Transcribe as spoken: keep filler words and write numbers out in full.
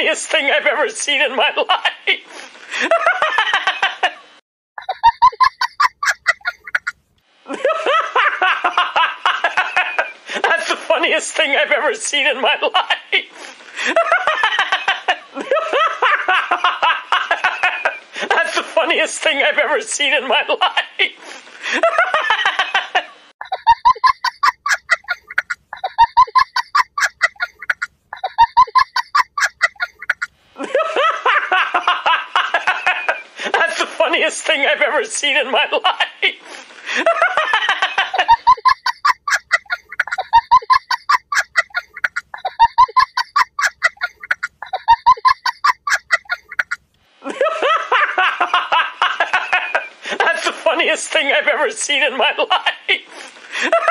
funniest thing I've ever seen in my life. That's the funniest thing I've ever seen in my life. That's the funniest thing I've ever seen in my life. That's the funniest thing I've ever seen in my life. That's the funniest thing I've ever seen in my life.